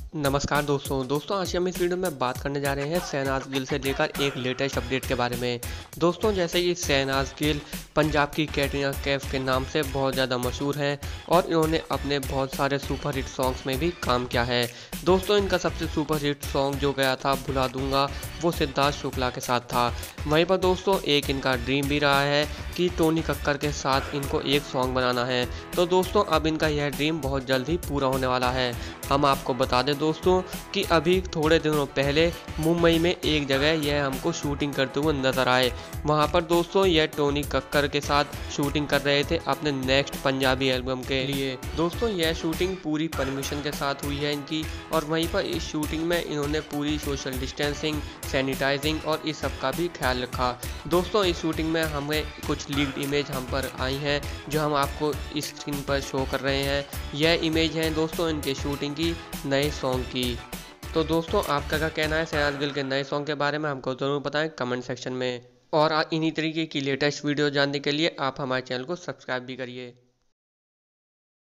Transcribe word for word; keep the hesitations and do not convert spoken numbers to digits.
नमस्कार दोस्तों दोस्तों आज हम इस वीडियो में बात करने जा रहे हैं शहनाज गिल से लेकर एक लेटेस्ट अपडेट के बारे में। दोस्तों जैसे कि शहनाज गिल पंजाब की कैटरीना कैफ के नाम से बहुत ज़्यादा मशहूर हैं और इन्होंने अपने बहुत सारे सुपर हिट सॉन्ग्स में भी काम किया है। दोस्तों इनका सबसे सुपर हिट सॉन्ग जो गया था भुला दूंगा, वो सिद्धार्थ शुक्ला के साथ था। वहीं पर दोस्तों एक इनका ड्रीम भी रहा है कि टोनी कक्कर के साथ इनको एक सॉन्ग बनाना है। तो दोस्तों अब इनका यह ड्रीम बहुत जल्द ही पूरा होने वाला है। हम आपको बता दें दोस्तों कि अभी थोड़े दिनों पहले मुंबई में एक जगह यह हमको शूटिंग करते हुए नजर आए। वहां पर दोस्तों यह टोनी कक्कर के साथ शूटिंग कर रहे थे अपने नेक्स्ट पंजाबी एल्बम के लिए। दोस्तों यह शूटिंग पूरी परमिशन के साथ हुई है इनकी, और वहीं पर इस शूटिंग में इन्होंने पूरी सोशल डिस्टेंसिंग, सैनिटाइजिंग और इस सब का भी ख्याल रखा। दोस्तों इस शूटिंग में हमें कुछ लीक्ड इमेज हम पर आई हैं जो हम आपको इस स्क्रीन पर शो कर रहे हैं। यह इमेज है दोस्तों इनके शूटिंग की नए सॉन्ग की। तो दोस्तों आपका क्या कहना है शहनाज गिल के नए सॉन्ग के बारे में, हमको ज़रूर बताएं कमेंट सेक्शन में। और इन्हीं तरीके की लेटेस्ट वीडियो जानने के लिए आप हमारे चैनल को सब्सक्राइब भी करिए।